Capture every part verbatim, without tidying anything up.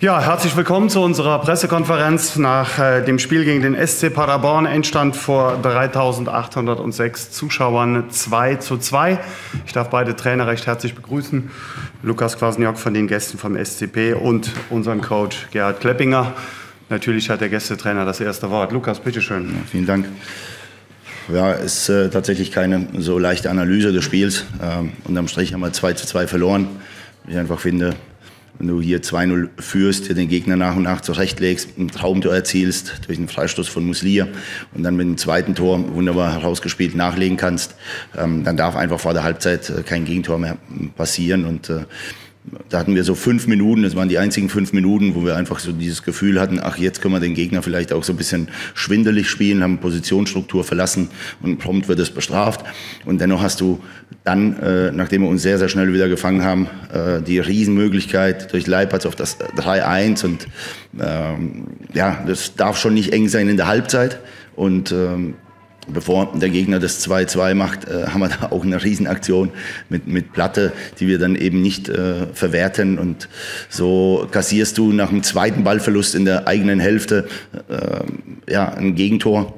Ja, herzlich willkommen zu unserer Pressekonferenz nach äh, dem Spiel gegen den S C Paderborn. Endstand vor dreitausendachthundertsechs Zuschauern zwei zu zwei. Ich darf beide Trainer recht herzlich begrüßen. Lukas Kwasniok von den Gästen vom S C P und unseren Coach Gerhard Kleppinger. Natürlich hat der Gästetrainer das erste Wort. Lukas, bitteschön. Ja, vielen Dank. Ja, ist äh, tatsächlich keine so leichte Analyse des Spiels. Ähm, unterm Strich haben wir zwei zu zwei verloren. Ich einfach finde, wenn du hier zwei null führst, dir den Gegner nach und nach zurechtlegst, ein Traumtor erzielst durch einen Freistoß von Muslia und dann mit dem zweiten Tor wunderbar herausgespielt nachlegen kannst, ähm, dann darf einfach vor der Halbzeit äh, kein Gegentor mehr passieren. Und äh, da hatten wir so fünf Minuten, das waren die einzigen fünf Minuten, wo wir einfach so dieses Gefühl hatten, ach, jetzt können wir den Gegner vielleicht auch so ein bisschen schwindelig spielen, haben Positionsstruktur verlassen und prompt wird es bestraft. Und dennoch hast du dann, äh, nachdem wir uns sehr, sehr schnell wieder gefangen haben, äh, die Riesenmöglichkeit durch Leipertz auf das drei eins. Und ähm, ja, das darf schon nicht eng sein in der Halbzeit. Und ähm, bevor der Gegner das zwei zwei macht, äh, haben wir da auch eine Riesenaktion mit, mit Platte, die wir dann eben nicht äh, verwerten. Und so kassierst du nach dem zweiten Ballverlust in der eigenen Hälfte äh, ja, ein Gegentor.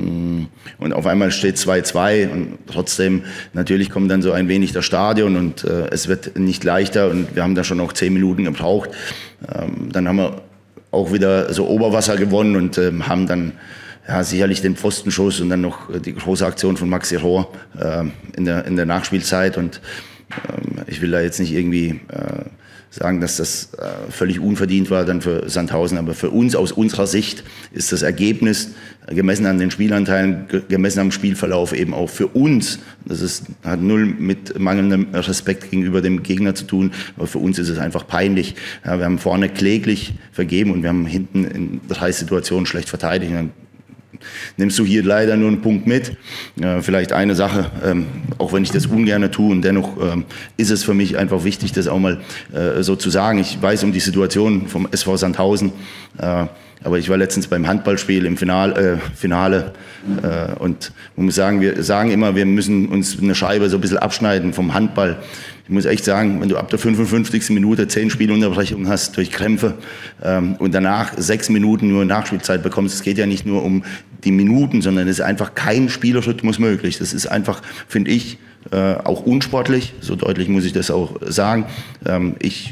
Und auf einmal steht zwei zwei und trotzdem, natürlich kommt dann so ein wenig das Stadion und äh, es wird nicht leichter und wir haben da schon noch zehn Minuten gebraucht. Ähm, dann haben wir auch wieder so Oberwasser gewonnen und ähm, haben dann ja, sicherlich den Pfostenschuss und dann noch die große Aktion von Maxi Rohr äh, in, der, in der Nachspielzeit. Und ähm, ich will da jetzt nicht irgendwie äh, sagen, dass das äh, völlig unverdient war dann für Sandhausen. Aber für uns, aus unserer Sicht, ist das Ergebnis, gemessen an den Spielanteilen, gemessen am Spielverlauf, eben auch für uns, das ist, hat null mit mangelndem Respekt gegenüber dem Gegner zu tun, aber für uns ist es einfach peinlich. Ja, wir haben vorne kläglich vergeben und wir haben hinten in drei Situationen schlecht verteidigt. Dann nimmst du hier leider nur einen Punkt mit. Äh, vielleicht eine Sache, ähm, auch wenn ich das ungern tue, und dennoch ähm, ist es für mich einfach wichtig, das auch mal äh, so zu sagen. Ich weiß um die Situation vom S V Sandhausen, äh, aber ich war letztens beim Handballspiel im Finale, äh, Finale äh, und man muss sagen, wir sagen immer, wir müssen uns eine Scheibe so ein bisschen abschneiden vom Handball. Ich muss echt sagen, wenn du ab der fünfundfünfzigsten Minute zehn Spielunterbrechungen hast durch Krämpfe ähm, und danach sechs Minuten nur Nachspielzeit bekommst, es geht ja nicht nur um die Minuten, sondern es ist einfach kein Spielrhythmus möglich. Das ist einfach, finde ich, äh, auch unsportlich. So deutlich muss ich das auch sagen. Ähm, ich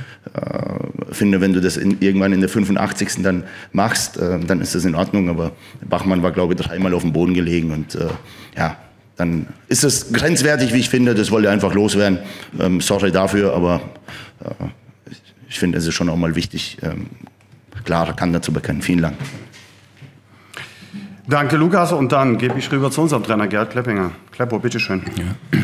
äh, finde, wenn du das in, irgendwann in der fünfundachtzigsten dann machst, äh, dann ist das in Ordnung. Aber Bachmann war, glaube ich, dreimal auf dem Boden gelegen und äh, ja, dann ist es grenzwertig, wie ich finde. Das wollte ich einfach loswerden. Ähm, sorry dafür, aber äh, ich, ich finde, es ist schon auch mal wichtig, ähm, klare Kante zu bekennen. Vielen Dank. Danke, Lukas. Und dann gebe ich rüber zu unserem Trainer Gerhard Kleppinger. Kleppo, bitteschön. Ja.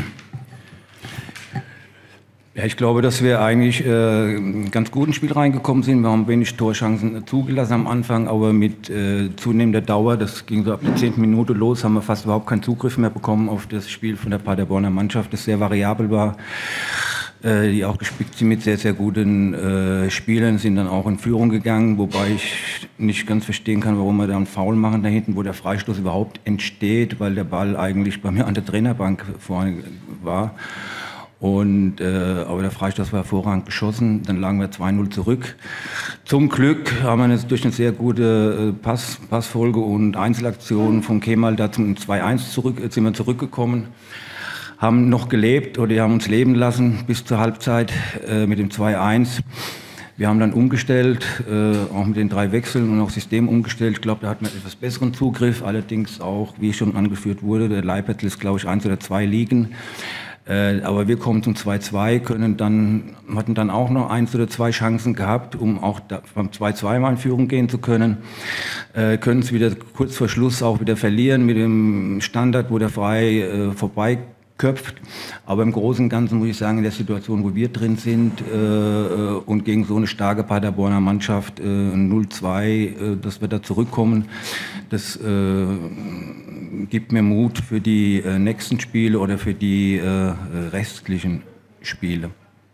Ja, ich glaube, dass wir eigentlich äh, ganz gut ins Spiel reingekommen sind. Wir haben wenig Torchancen zugelassen am Anfang, aber mit äh, zunehmender Dauer, das ging so ab der zehnten Minute los, haben wir fast überhaupt keinen Zugriff mehr bekommen auf das Spiel von der Paderborner Mannschaft, das sehr variabel war, äh, die auch gespickt sind mit sehr, sehr guten äh, Spielern, sind dann auch in Führung gegangen, wobei ich nicht ganz verstehen kann, warum wir da einen Foul machen da hinten, wo der Freistoß überhaupt entsteht, weil der Ball eigentlich bei mir an der Trainerbank vorne war. Und, äh, aber der Freistoß war hervorragend geschossen, dann lagen wir zwei null zurück. Zum Glück haben wir jetzt durch eine sehr gute äh, Pass, Passfolge und Einzelaktion von Kemal da zum zwei eins zurück, sind wir zurückgekommen, haben noch gelebt oder die haben uns leben lassen bis zur Halbzeit äh, mit dem zwei eins. Wir haben dann umgestellt, äh, auch mit den drei Wechseln und auch System umgestellt. Ich glaube, da hat man etwas besseren Zugriff, allerdings auch, wie schon angeführt wurde, der Leipertz ist, glaube ich, eins oder zwei liegen. Äh, aber wir kommen zum zwei zwei, können dann, hatten dann auch noch eins oder zwei Chancen gehabt, um auch da, beim zwei zwei mal in Führung gehen zu können. Äh, können es wieder kurz vor Schluss auch wieder verlieren mit dem Standard, wo der Frei äh, vorbeiköpft. Aber im Großen und Ganzen muss ich sagen, in der Situation, wo wir drin sind äh, und gegen so eine starke Paderborner Mannschaft, äh, null zwei, äh, dass wir da zurückkommen, das äh, gibt mir Mut für die äh, nächsten Spiele oder für die äh, restlichen Spiele.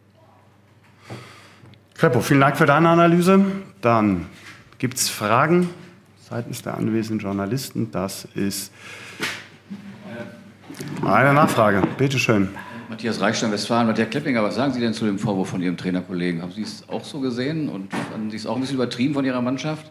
Kleppo, vielen Dank für deine Analyse. Dann gibt es Fragen seitens der anwesenden Journalisten. Das ist eine Nachfrage. Bitte schön. Matthias Reichstein, Westfalen. Matthias Kleppinger, was sagen Sie denn zu dem Vorwurf von Ihrem Trainerkollegen? Haben Sie es auch so gesehen und fanden Sie es auch ein bisschen übertrieben von Ihrer Mannschaft?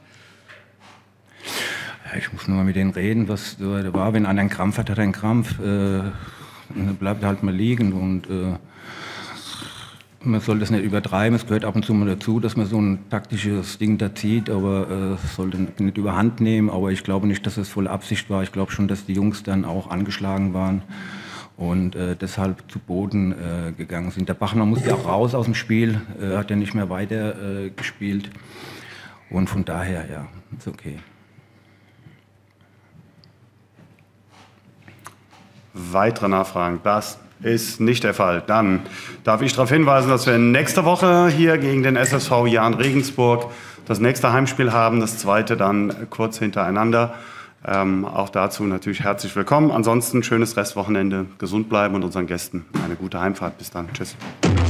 Ja, ich muss nur mal mit denen reden, was da war. Wenn einer einen Krampf hat, hat er einen Krampf. Äh, dann bleibt er halt mal liegen und äh, man soll das nicht übertreiben. Es gehört ab und zu mal dazu, dass man so ein taktisches Ding da zieht, aber es äh, sollte nicht überhand nehmen. Aber ich glaube nicht, dass es voll Absicht war. Ich glaube schon, dass die Jungs dann auch angeschlagen waren und äh, deshalb zu Boden äh, gegangen sind. Der Bachmann musste ja auch raus aus dem Spiel, äh, hat ja nicht mehr weiter äh, gespielt. Und von daher, ja, ist okay. Weitere Nachfragen? Das ist nicht der Fall. Dann darf ich darauf hinweisen, dass wir nächste Woche hier gegen den S S V Jahn Regensburg das nächste Heimspiel haben, das zweite dann kurz hintereinander. Ähm, auch dazu natürlich herzlich willkommen. Ansonsten schönes Restwochenende, gesund bleiben und unseren Gästen eine gute Heimfahrt. Bis dann. Tschüss.